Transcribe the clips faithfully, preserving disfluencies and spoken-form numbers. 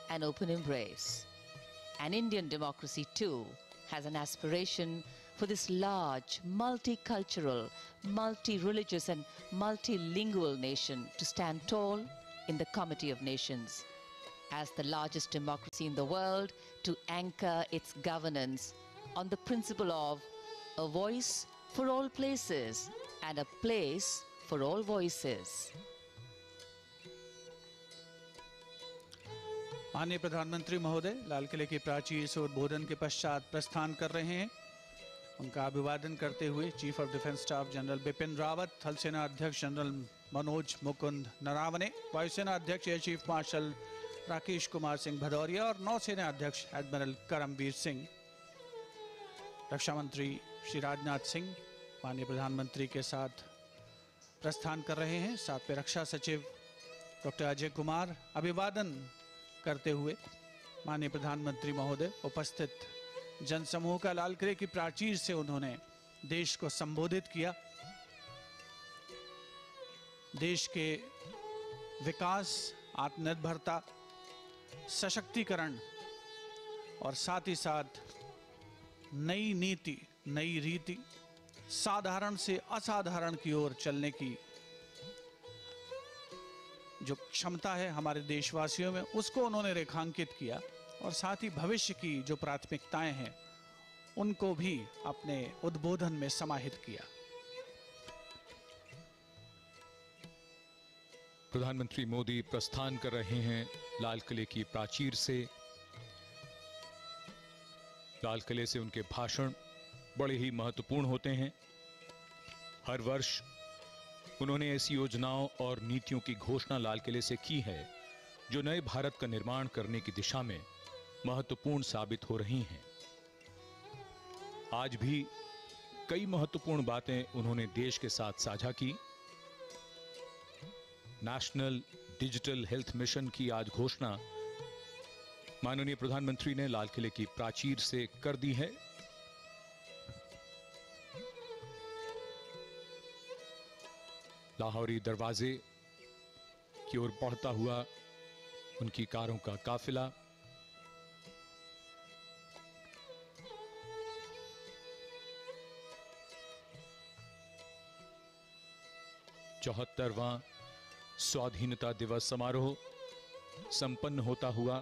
an open embrace. And Indian democracy too has an aspiration for this large, multicultural, multi-religious and multilingual nation to stand tall in the Committee of Nations as the largest democracy in the world, to anchor its governance on the principle of a voice for all places and a place for all voices. माननीय प्रधानमंत्री महोदय लाल किले की प्राचीर से उद्बोधन के पश्चात प्रस्थान कर रहे हैं। उनका अभिवादन करते हुए chief of defence staff general Bipin Rawat, थल सेना अध्यक्ष जनरल मनोज मुकुंद नरावने, वायुसेना अध्यक्ष air chief marshal Rakesh Kumar Singh Bhadauria और नौसेना अध्यक्ष एडमिरल करमबीर सिंह, रक्षा मंत्री श्री राजनाथ सिंह माननीय प्रधानमंत्री के साथ प्रस्थान कर रहे हैं। साथ में रक्षा सचिव डॉक्टर अजय कुमार अभिवादन करते हुए माननीय प्रधानमंत्री महोदय उपस्थित जनसमूह का लाल किले की प्राचीर से उन्होंने देश को संबोधित किया। देश के विकास, आत्मनिर्भरता, सशक्तिकरण और साथ ही साथ नई नीति, नई रीति, साधारण से असाधारण की ओर चलने की जो क्षमता है हमारे देशवासियों में, उसको उन्होंने रेखांकित किया और साथ ही भविष्य की जो प्राथमिकताएं हैं उनको भी अपने उद्बोधन में समाहित किया। प्रधानमंत्री मोदी प्रस्थान कर रहे हैं लाल किले की प्राचीर से। लाल किले से उनके भाषण बड़े ही महत्वपूर्ण होते हैं। हर वर्ष उन्होंने ऐसी योजनाओं और नीतियों की घोषणा लाल किले से की है जो नए भारत का निर्माण करने की दिशा में महत्वपूर्ण साबित हो रही हैं। आज भी कई महत्वपूर्ण बातें उन्होंने देश के साथ साझा की। नेशनल डिजिटल हेल्थ मिशन की आज घोषणा माननीय प्रधानमंत्री ने लाल किले की प्राचीर से कर दी है। लाहौरी दरवाजे की ओर बढ़ता हुआ उनकी कारों का काफिला चौहत्तरवां स्वाधीनता दिवस समारोह संपन्न होता हुआ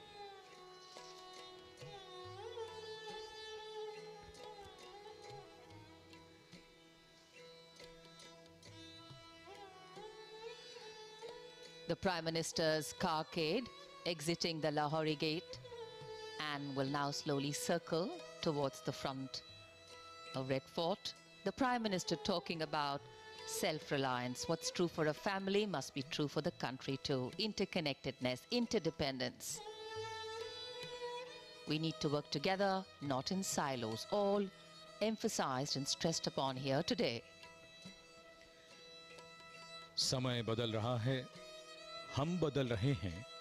The Prime Minister's carcade exiting the Lahori gate and will now slowly circle towards the front of Red Fort. The Prime Minister talking about self-reliance. What's true for a family must be true for the country too. Interconnectedness, interdependence. We need to work together, not in silos. All emphasized and stressed upon here today. समय बदल रहा है, हम बदल रहे हैं,